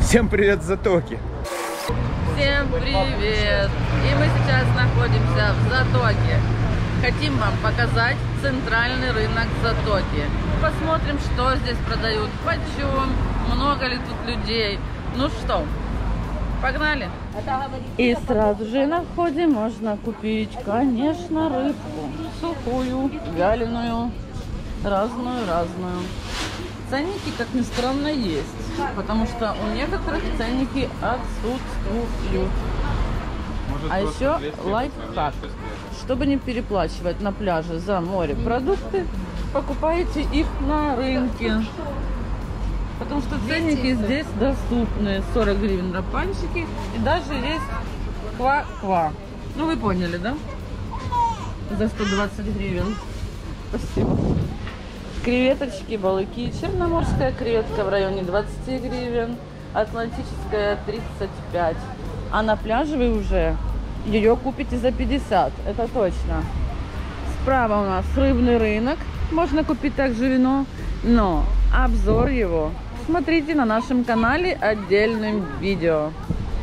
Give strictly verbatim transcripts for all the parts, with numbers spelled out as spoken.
Всем привет, Затоки! Всем привет! И мы сейчас находимся в Затоке. Хотим вам показать центральный рынок Затоки. Посмотрим, что здесь продают, почем, много ли тут людей. Ну что, погнали! И сразу же на входе можно купить, конечно, рыбку. Сухую, вяленую, разную-разную. Ценники, как ни странно, есть. Потому что у некоторых ценники отсутствуют. А еще лайфхак. Чтобы не переплачивать на пляже за морепродукты, покупайте их на рынке. Потому что ценники здесь доступны. сорок гривен на пальчики. И даже есть ква-ква. Ну вы поняли, да? За сто двадцать гривен. Спасибо. Креветочки, балыки. Черноморская креветка в районе двадцати гривен. Атлантическая тридцать пять. А на пляже вы уже ее купите за пятьдесят. Это точно. Справа у нас рыбный рынок. Можно купить также вино. Но обзор его смотрите на нашем канале отдельным видео.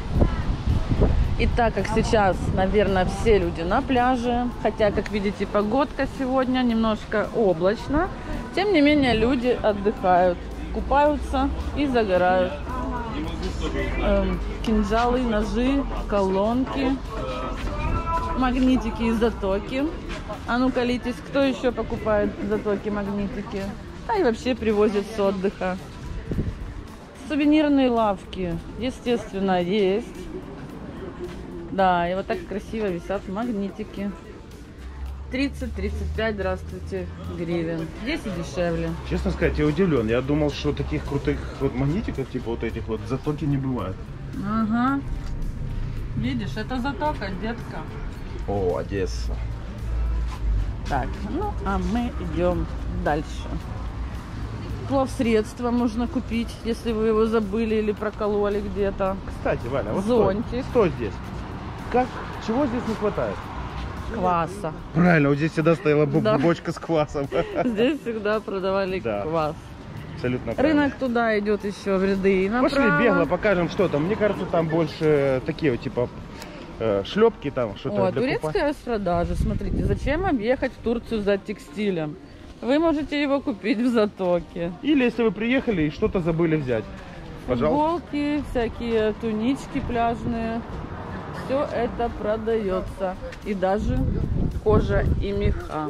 И так как сейчас, наверное, все люди на пляже, хотя, как видите, погодка сегодня немножко облачно, тем не менее люди отдыхают, купаются и загорают. Эм, кинжалы, ножи, колонки, магнитики из Затоки. А ну-ка, литесь, кто еще покупает в Затоке магнитики? А и вообще привозят с отдыха. Сувенирные лавки, естественно, есть. Да, и вот так красиво висят магнитики. тридцать-тридцать пять, здравствуйте, гривен. Здесь и дешевле. Честно сказать, я удивлен. Я думал, что таких крутых вот магнитиков, типа вот этих вот, в Затоке не бывает. Ага. Видишь, это Затока, детка. О, Одесса. Так, ну, а мы идем дальше. Плавсредство можно купить, если вы его забыли или прокололи где-то. Кстати, Валя, вот зонтик. Что, что здесь? Как, чего здесь не хватает? Кваса. Правильно, вот здесь всегда стояла Да. бочка с квасом. Здесь всегда продавали Да. квас. Абсолютно правильно. Рынок туда идет еще в ряды и направо. Пошли бегло покажем, что там. Мне кажется, там больше такие вот типа э, шлепки там, что-то О, для турецкая купания. распродажа. Смотрите, зачем объехать в Турцию за текстилем? Вы можете его купить в Затоке. Или если вы приехали и что-то забыли взять, пожалуйста. Футболки, всякие тунички пляжные. Все это продается. И даже кожа и меха.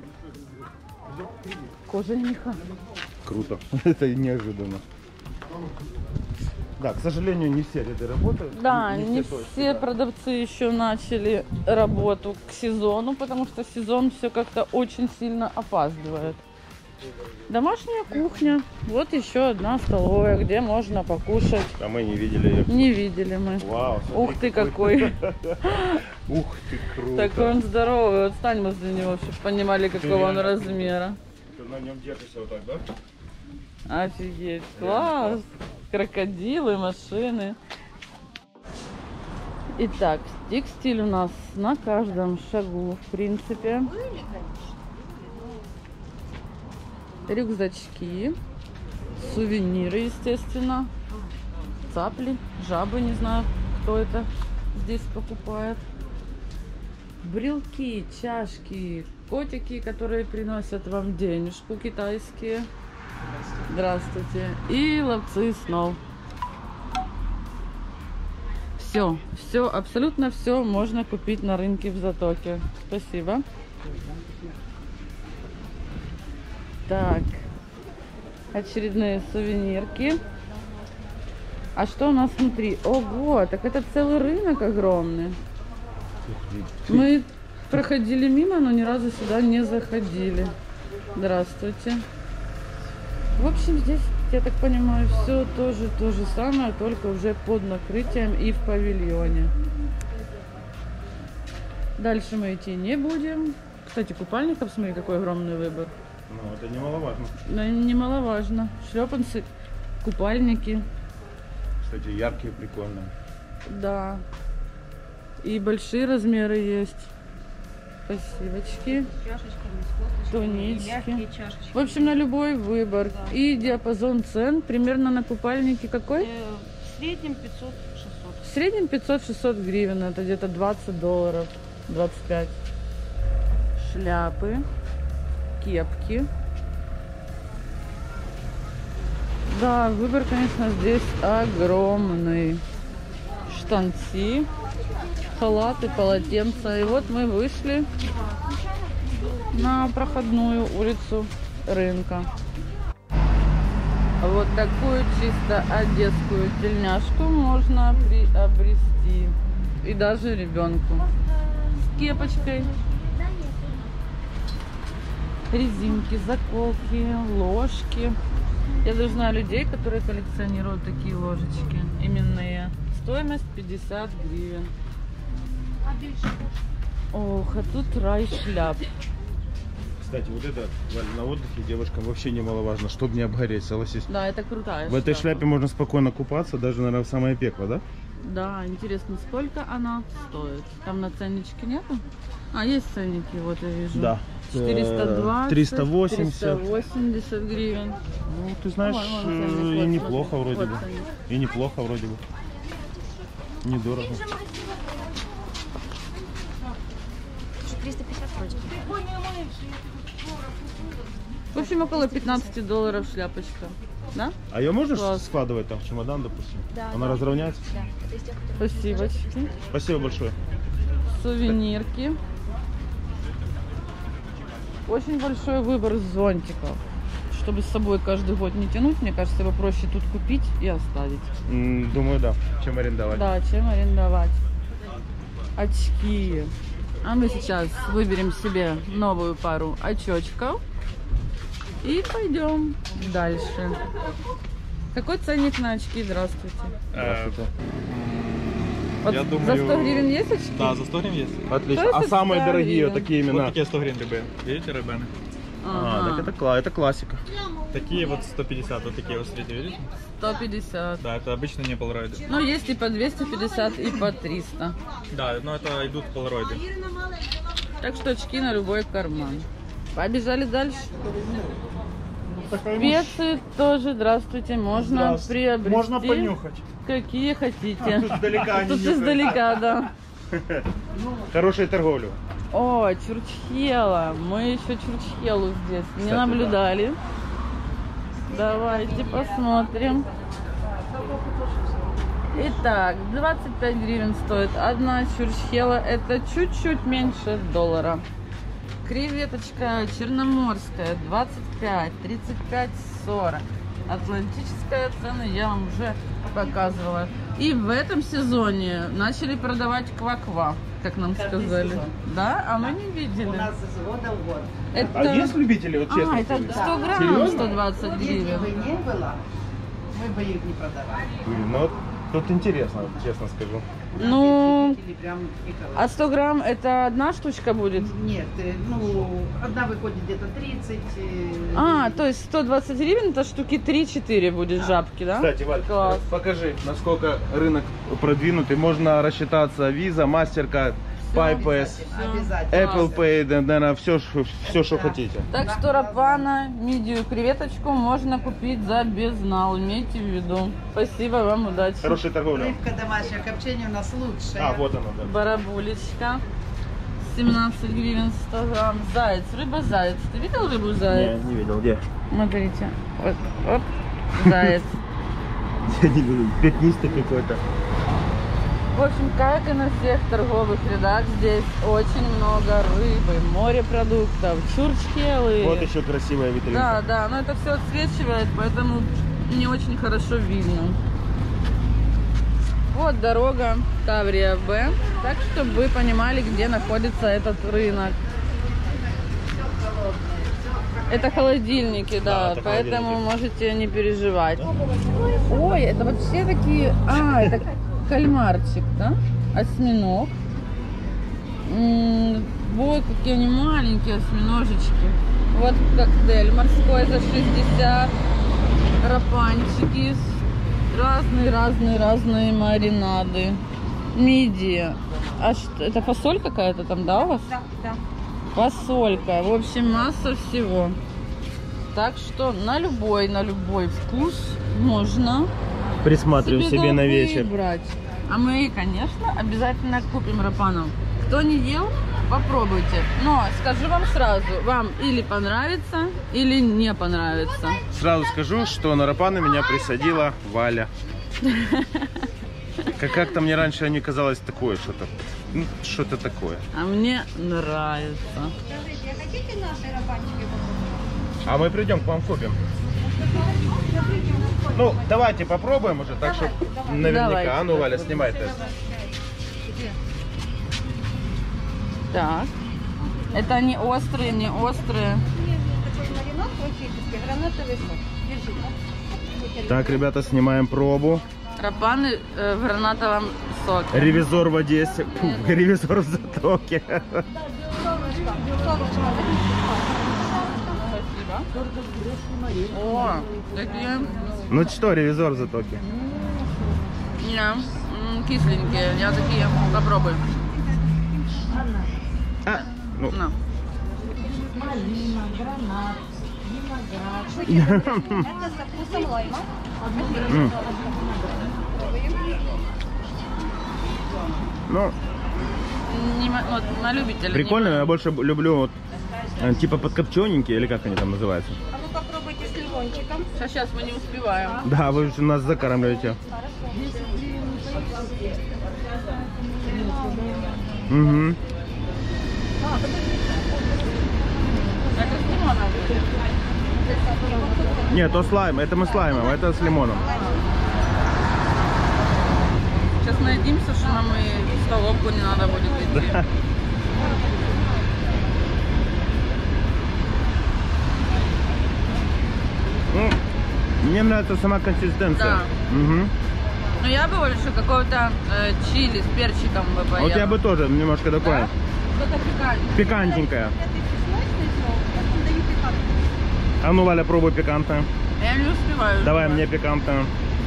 Кожа и меха. Круто. Это неожиданно. Да, к сожалению, не все ряды работают. Да, не, не все, точно, все да. продавцы еще начали работу к сезону, потому что сезон все как-то очень сильно опаздывает. Домашняя кухня. Вот еще одна столовая, где можно покушать. А мы не видели ее. Не видели мы. Вау, смотри, Ух ты какой. Ух ты, круто. Такой он здоровый. Вот стань возле него, чтобы понимали, какого он размера. Ты на нем держишься вот так, да? Офигеть. Класс. Крокодилы, машины. Итак, текстиль у нас на каждом шагу, в принципе. Рюкзачки, сувениры, естественно, цапли, жабы, не знаю, кто это здесь покупает. Брелки, чашки, котики, которые приносят вам денежку, китайские. Здравствуйте. И ловцы снов. Все, все, абсолютно все можно купить на рынке в Затоке. Спасибо. Так, очередные сувенирки. А что у нас внутри? Ого, так это целый рынок огромный. Мы проходили мимо, но ни разу сюда не заходили. Здравствуйте. В общем, здесь, я так понимаю, все тоже то же самое, только уже под накрытием и в павильоне. Дальше мы идти не будем. Кстати, купальников, смотри, какой огромный выбор. Ну, это немаловажно. Но немаловажно. Шлепанцы, купальники. Кстати, яркие, прикольные. Да. И большие размеры есть. Спасибочки. Тунички. В общем, на любой выбор. Да. И диапазон цен примерно на купальники какой? В среднем пятьсот-шестьсот. В среднем пятьсот-шестьсот гривен, это где-то двадцать долларов, двадцать пять. Шляпы, кепки. Да, выбор, конечно, здесь огромный. Штанцы, халаты, полотенца. И вот мы вышли на проходную улицу рынка. Вот такую чисто одесскую тельняшку можно приобрести. И даже ребенку. С кепочкой. Резинки, заколки, ложки. Я даже знаю людей, которые коллекционируют такие ложечки. Именные. Стоимость пятьдесят гривен. Ох, а тут рай шляп. Кстати, вот это на отдыхе девушкам вообще немаловажно, чтобы не обгореть, согласись. Да, это крутая В этой шляпа. шляпе можно спокойно купаться, даже, наверное, в самое пекло, да? Да, интересно, сколько она стоит? Там на ценничке нету? А, есть ценники, вот я вижу. Да. четыреста двадцать, триста восемьдесят. триста восемьдесят гривен. Ну, ты знаешь, Ой, вон э, ценник, и вот, неплохо смотри, вроде вот бы. ценник. И неплохо вроде бы. Недорого. триста пятьдесят вроде. В общем, около пятнадцати долларов шляпочка. Да? А ее можно Класс. складывать там в чемодан, допустим? Да, Она да. разровняется? Да, это из тех, которые- Спасибочки. Спасибо большое. Сувенирки. Очень большой выбор зонтиков. Чтобы с собой каждый год не тянуть, мне кажется, его проще тут купить и оставить. М, Думаю, да. Чем арендовать. Да, чем арендовать. Очки. А мы сейчас выберем себе новую пару очечков. И пойдем дальше. Какой ценник на очки? Здравствуйте. Здравствуйте. Вот Я за думаю, сто гривен есть очки? Да, за сто гривен есть. Отлично. То есть А это самые сто дорогие гривен. вот такие Вот имена? такие сто гривен рыбы. Видите, рыбаны? А, Ага. так это, кла- это классика. Такие вот сто пятьдесят, вот такие вот смотрите, видите? сто пятьдесят. Да, это обычно не полароиды. Ну, есть и по двести пятьдесят, и по триста. Да, но это идут полароиды. Так что очки на любой карман. Побежали дальше. Специи тоже, здравствуйте, можно приобрести. Можно понюхать. Какие хотите. Тут издалека они Тут нюхают. издалека, да. Хорошая торговля. О, чурчхела. Мы еще чурчхелу здесь не Кстати, наблюдали. Давайте посмотрим. Итак, двадцать пять гривен стоит одна чурчхела. Это чуть-чуть меньше доллара. Креветочка черноморская двадцать пять, тридцать пять, сорок. Атлантическая цена я вам уже показывала. И в этом сезоне начали продавать кваква, как нам сказали. Да? А мы не видели. У нас из года в год. Это... А есть любители, вот честно? А, это сказать? сто грамм, Серьезно? сто двадцать Если гривен. бы не было, мы бы их не продавали. Блин, ну вот тут интересно, честно скажу. Ну, Любители прям пиковые. а сто грамм это одна штучка будет? Нет, э, ну, одна выходит где-то тридцать. э, А, и- то есть сто двадцать гривен это штуки три-четыре будет жабки, да? Кстати, Валь, Класс. покажи, насколько рынок продвинутый. Можно рассчитаться Visa, MasterCard, PayPass, Обязательно. Apple Pay, наверное, все, все, что хотите. Так что рапана, мидию, креветочку можно купить за безнал, имейте в виду. Спасибо вам, удачи. Хорошая торговля. Рыбка домашняя, копчение у нас лучшее. А, вот она, да. Барабулечка. семнадцать гривен сто грамм. Заяц, рыба-заяц. Ты видел рыбу-заяц? не видел, где? Смотрите. Вот, вот, заяц. Я не видел, пятнистый какой-то. В общем, как и на всех торговых рядах, здесь очень много рыбы, морепродуктов, чурчхелы. Вот еще красивая витринка. Да, да, но это все отсвечивает, поэтому не очень хорошо видно. Вот дорога Таврия Б, так чтобы вы понимали, где находится этот рынок. Это холодильники, да, Да, это поэтому холодильники. можете не переживать. Ой, это вообще такие... А, это кальмарчик, да? Осьминог. М, Вот какие они маленькие осьминожечки. Вот коктейль морской за шестьдесят. Рапанчики. Разные-разные-разные маринады. Мидии. А что, это фасоль какая-то там, да, у вас? Да, да. Фасолька. В общем, масса всего. Так что на любой, на любой вкус можно Присматриваем себе на вечер. Брать. А мы, конечно, обязательно купим рапанов. Кто не ел, попробуйте. Но скажу вам сразу, вам или понравится, или не понравится. Сразу скажу, что на рапаны меня присадила Валя. Как- Как-то мне раньше не казалось такое что-то. Ну, что-то такое. А мне нравится. А мы придем к вам купим. Ну, давайте попробуем уже, так что наверняка. Давайте. А ну, Валя, снимай тест. Так. Это они острые, не острые. Так, ребята, снимаем пробу. Рапаны э, в гранатовом соке. Ревизор в Одессе. Фу, ревизор в Затоке. О, такие Ну что, ревизор в Затоке? не, м, кисленькие. Я такие попробую. А, ну. На. Это со вкусом лайма. М. Ну, Не мо- вот, на любителя. прикольно, не- я больше люблю вот э, типа подкопчененькие, или как они там называются. А ну попробуйте с лимончиком. Сейчас, сейчас мы не успеваем. Да, вы же нас закармливаете. Угу. Это с лимоном будет. Нет, то слайм, это мы с лаймом, а это с лимоном. Сейчас наедимся, что нам и в столовку не надо будет идти. Ну, мне нравится сама консистенция. Да. Угу. Но я бы больше какого-то э, чили с перчиком бы А поела. у тебя бы тоже немножко такое Что-то пикантное. пикантненькое. А ну, Валя, пробуй пикантное. Я не успеваю. Давай мне пикантное.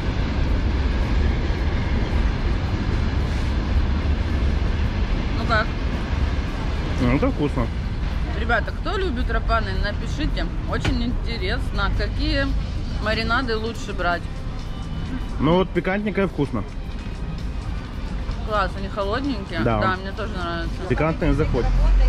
Ну как? Ну, это вкусно. Ребята, кто любит рапаны, напишите. Очень интересно, какие маринады лучше брать. Ну вот пикантненькое вкусно. Класс, они холодненькие. Да. мне тоже нравится. Пикантное заходит.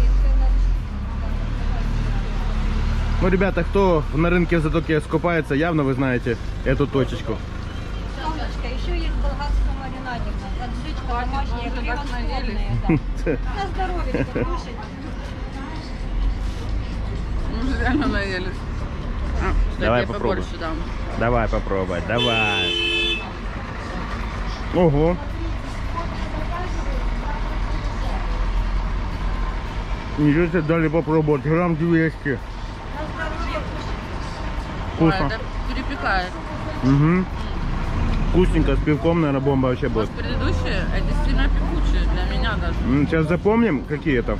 Ну, ребята, кто на рынке в Затоке скупается, явно вы знаете эту точечку. Солнышко, еще есть болгарская маринадика. Аджичка домашняя, уже так наелись. превосходная. Да. На здоровье, кушать. Мы же реально наелись. А, кстати, Давай я попробуй. побольше дам. Давай попробовать, давай. Ого. Ничего себе, дали попробовать. Грамм двести. Ой, Вкусно. это перепекает. Угу. Вкусненько, с пивком, наверное, бомба вообще будет. Вот предыдущие, эти сильно пекучие для меня даже. М, Сейчас запомним, какие это.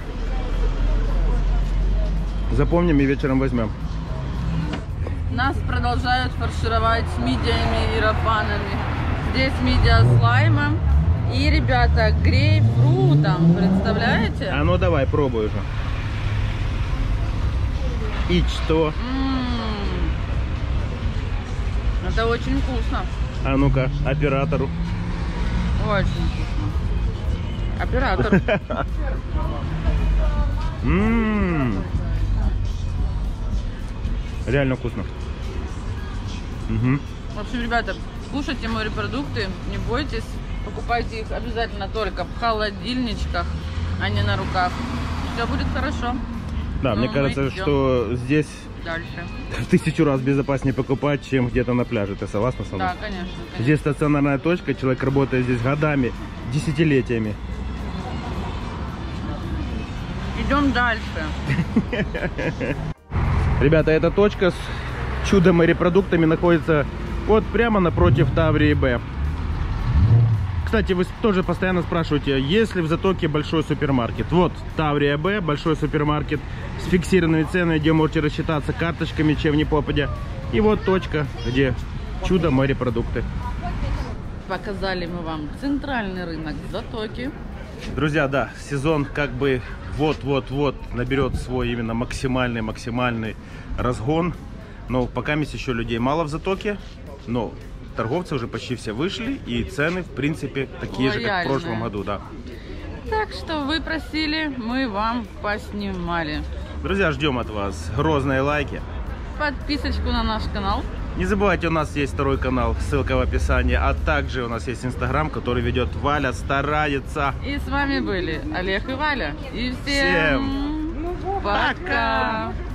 Запомним и вечером возьмем. Нас продолжают фаршировать с мидиями и рапанами. Здесь мидия с лаймом. И, ребята, грейпфрутом. Представляете? А ну давай, пробуй уже. И что? М-м-м. Это очень вкусно. А ну-ка, оператору. Очень вкусно. Оператор. М-м-м. Реально вкусно. Угу. В общем, ребята, кушайте морепродукты, не бойтесь. Покупайте их обязательно только в холодильничках, а не на руках. Все будет хорошо. Да, Ну, мне мы кажется, идем что здесь дальше. в тысячу раз безопаснее покупать, чем где-то на пляже. Ты согласна со мной? Да, конечно. конечно. Здесь стационарная точка, человек работает здесь годами, десятилетиями. Идем дальше. Ребята, эта точка с чудо-морепродуктами находится вот прямо напротив Таврии Б. Кстати, вы тоже постоянно спрашиваете, есть ли в Затоке большой супермаркет. Вот Таврия Б, большой супермаркет с фиксированными ценами, где можете рассчитаться карточками, чем не попадя. И вот точка, где чудо-морепродукты. Показали мы вам центральный рынок Затоки. Друзья, да, сезон как бы вот-вот-вот наберет свой именно максимальный-максимальный разгон. Но пока есть еще людей мало в Затоке, но торговцы уже почти все вышли, и цены, в принципе, такие же, как в прошлом году, да. Так что вы просили, мы вам поснимали. Друзья, ждем от вас грозные лайки. Подписочку на наш канал. Не забывайте, у нас есть второй канал, ссылка в описании, а также у нас есть Инстаграм, который ведет Валя Старается. И с вами были Олег и Валя. И всем, Всем пока!